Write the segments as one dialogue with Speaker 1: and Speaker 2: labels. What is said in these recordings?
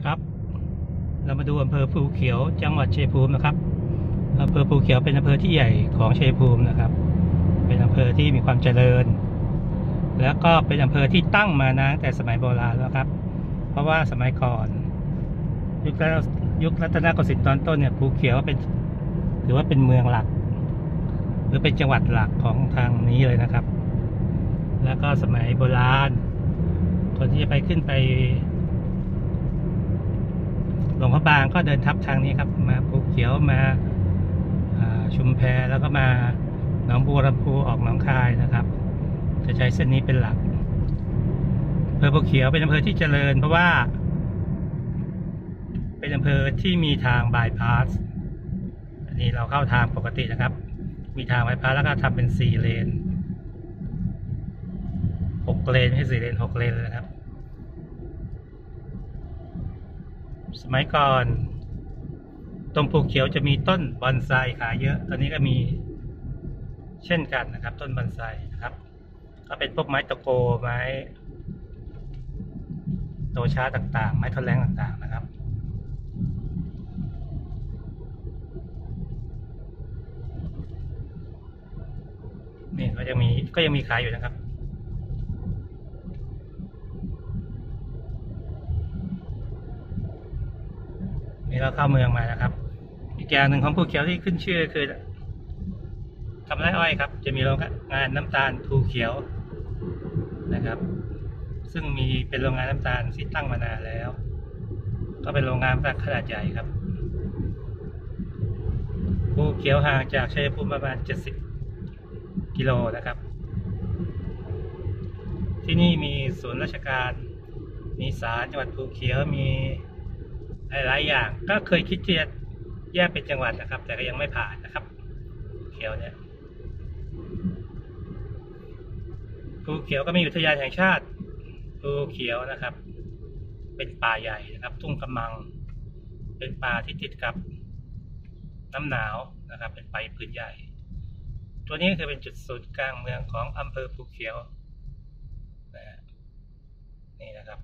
Speaker 1: ครับเรามาดูอำเภอภูเขียวจังหวัดชัยภูมินะครับอำเภอภูเขียวเป็นอำเภอที่ใหญ่ของชัยภูมินะครับเป็นอำเภอที่มีความเจริญแล้วก็เป็นอำเภอที่ตั้งมานานแต่สมัยโบราณแล้วครับเพราะว่าสมัยก่อนยุครัตนโกสินทร์ตอนต้นเนี่ยภูเขียวถือว่าเป็นเมืองหลักหรือเป็นจังหวัดหลักของทางนี้เลยนะครับแล้วก็สมัยโบราณคนที่จะไปขึ้นไปหลวงพระบางก็เดินทับทางนี้ครับมาภูเขียวมาชุมแพแล้วก็มาหนองบัวลำพูออกหนองคายนะครับจะใช้เส้นนี้เป็นหลักอำเภอภูเขียวเป็นอำเภอที่เจริญเพราะว่าเป็นอำเภอที่มีทางบายพาสอันนี้เราเข้าทางปกตินะครับมีทางบายพาสแล้วก็ทำเป็น4 เลน6 เลนไม่ใช่4 เลน6 เลนเลยนะครับสมัยก่อนตรงภูเขียวจะมีต้นบอนไซขายเยอะตอนนี้ก็มีเช่นกันนะครับต้นบอนไซนะครับก็เป็นพวกไม้ตะโกไม้โตช้าต่างๆไม้ทนแรงต่างๆนะครับนี่ก็ยังมีขายอยู่นะครับนี่เราเข้าเมืองมานะครับอีกอย่างหนึ่งของภูเขียวที่ขึ้นชื่อคือทำไร่อ้อยครับจะมีโรงงานน้ำตาลภูเขียวนะครับซึ่งเป็นโรงงานน้ำตาลที่ตั้งมานานแล้วก็เป็นโรงงานขนาดใหญ่ครับภูเขียวห่างจากชัยภูมิประมาณ70 กิโลนะครับที่นี่มีศูนย์ราชการมีศาลจังหวัดภูเขียวมีหลายอย่างก็เคยคิดที่จะแยกเป็นจังหวัดนะครับแต่ก็ยังไม่ผ่านนะครับภูเขียวเนี่ยภูเขียวก็มีอุทยานแห่งชาติภูเขียวนะครับเป็นป่าใหญ่นะครับทุ่งกำมังเป็นป่าที่ติดกับน้ำหนาวนะครับเป็นป่าพื้นใหญ่ตัวนี้คือเป็นจุดศูนย์กลางเมืองของอำเภอภูเขียวนี่นะครับ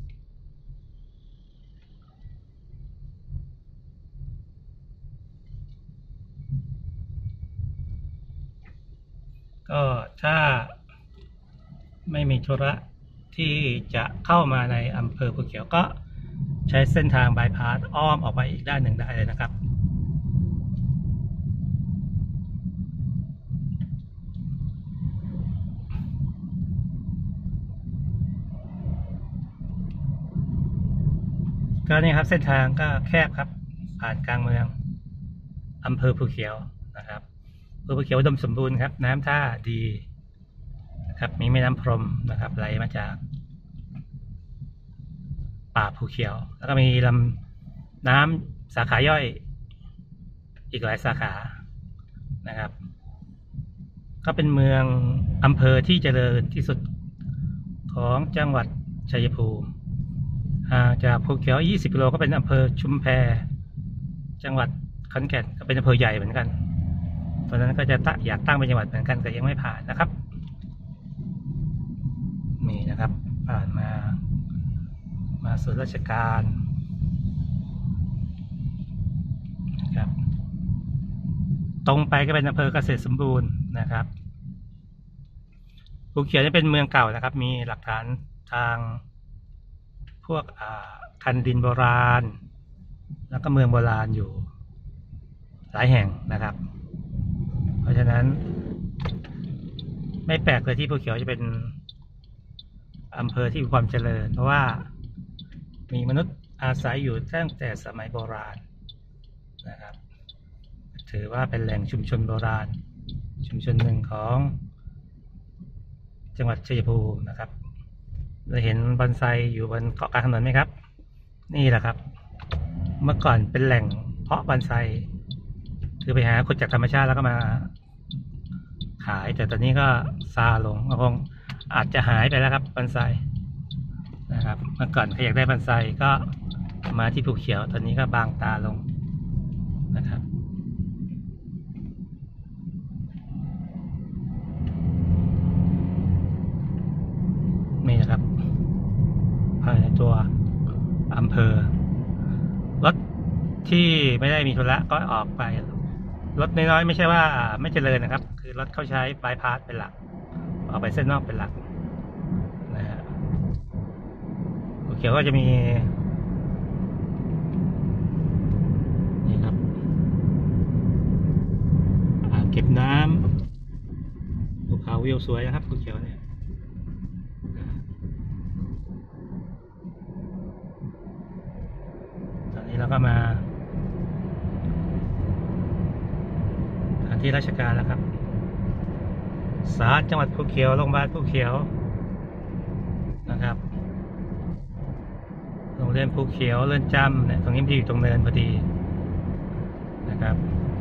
Speaker 1: ก็ถ้าไม่มีธุระที่จะเข้ามาในอำเภอภูเขียวก็ใช้เส้นทางบายพาสอ้อมออกไปอีกด้านหนึ่งได้เลยนะครับก็นี่ครับเส้นทางก็แคบครับผ่านกลางเมืองอำเภอภูเขียวนะครับอำเภอภูเขียวอุดมสมบูรณ์ครับน้ำท่าดีนะครับมีแม่น้ำพรมนะครับไหลมาจากป่าภูเขียวแล้วก็มีลำน้ำสาขาย่อยอีกหลายสาขานะครับก็เป็นเมืองอำเภอที่เจริญที่สุดของจังหวัดชัยภูมิห่างจากภูเขียว20 กิโลก็เป็นอำเภอชุมแพจังหวัดขอนแก่นก็เป็นอำเภอใหญ่เหมือนกันตอนนั้นก็จะอยากตั้งเป็นจังหวัดเหมือนกันแต่ยังไม่ผ่านนะครับนี่นะครับผ่านมาส่วนราชการนะครับตรงไปก็เป็นอำเภอเกษตรสมบูรณ์นะครับภูเขียวนี่เป็นเมืองเก่านะครับมีหลักฐานทางพวกคันดินโบราณแล้วก็เมืองโบราณอยู่หลายแห่งนะครับเพราะฉะนั้นไม่แปลกเลยที่ภูเขียวจะเป็นอำเภอที่มีความเจริญเพราะว่ามีมนุษย์อาศัยอยู่ตั้งแต่สมัยโบราณนะครับถือว่าเป็นแหล่งชุมชนโบราณชุมชนหนึ่งของจังหวัดชัยภูมินะครับเราเห็นบอนไซอยู่บนเกาะกลางถนนไหมครับนี่แหละครับเมื่อก่อนเป็นแหล่งเพาะบอนไซคือไปหาขุดจากธรรมชาติแล้วก็มาขายแต่ตอนนี้ก็ซาลงคงอาจจะหายไปแล้วครับบอนไซนะครับเมื่อก่อนใครอยากได้บอนไซก็มาที่ภูเขียวตอนนี้ก็บางตาลงนะครับนี่นะครับภายในตัวอำเภอรถที่ไม่ได้มีธุระก็ออกไปรถน้อยๆไม่ใช่ว่าไม่เจริญนะครับคือรถเขาใช้บายพาสเป็นหลักออกไปเส้นนอกเป็นหลักนะฮะภูเขียวก็จะมีนี่ครับอ่างเก็บน้ำภูเขาวิวสวยนะครับภูเขียวเนี่ยตอนนี้เราก็มาสถานที่ราชการแล้วครับศาลจังหวัดภูเขียวโรงพยาบาลภูเขียวนะครับโรงเรียนภูเขียวเรือนจำเนี่ยตรงนี้มันอยู่ตรงเนินพอดีนะครับ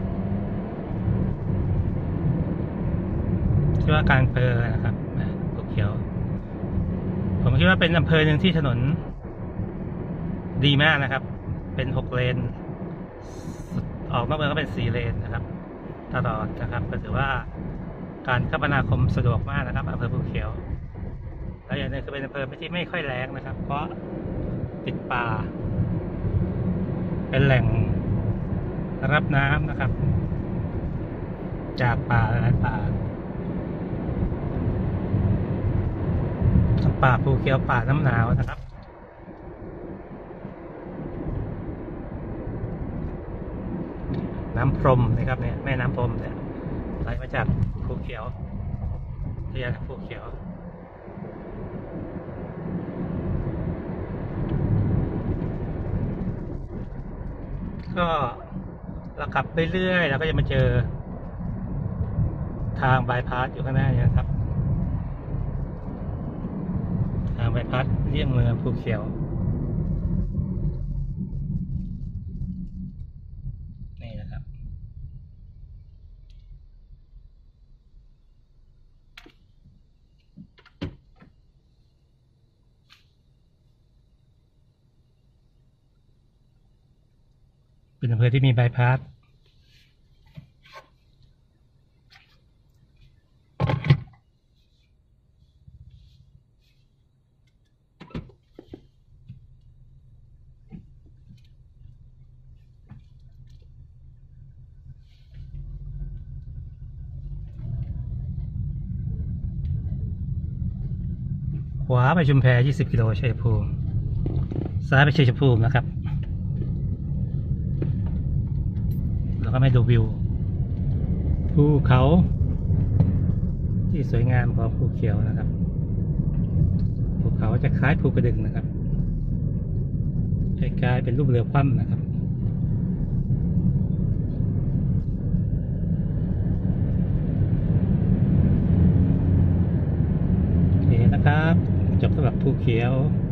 Speaker 1: ที่ว่าการอำเภอนะครับภูเขียวผมคิดว่าเป็นอำเภอหนึ่งที่ถนนดีมากนะครับเป็น6 เลนออกนอกเมืองก็เป็น4 เลนนะครับตลอดนะครับก็ถือว่าการคมนาคมสะดวกมากนะครับอำเภอภูเขียวและอย่างหนึ่งคือเป็นอำเภอที่ไม่ค่อยแล้งนะครับเพราะติดป่าเป็นแหล่งรับน้ำนะครับจากป่าหลายป่าภูเขียวป่าน้ำหนาวนะครับน้ำพรมนะครับเนี่ยแม่น้ำพรมเนี่ยไหลมาจากภูเขียวที่จากภูเขียวก็เราขับไปเรื่อยเราก็จะมาเจอทางบายพาสอยู่ข้างหน้านี่ครับทางบายพาสเลี่ยงเมืองภูเขียวนี่นะครับเป็นอำเภอที่มีบายพาสขวาไปชุมแพ20 กิโลชัยภูมิซ้ายไปชัยภูมินะครับแล้วก็ไม่ดูวิวภูเขาที่สวยงามของภูเขียวนะครับภูเขาจะคล้ายภูกระดึงนะครับคล้ายๆเป็นรูปเรือคว่ำนะครับโอเคนะครับจบสำหรับภูเขียว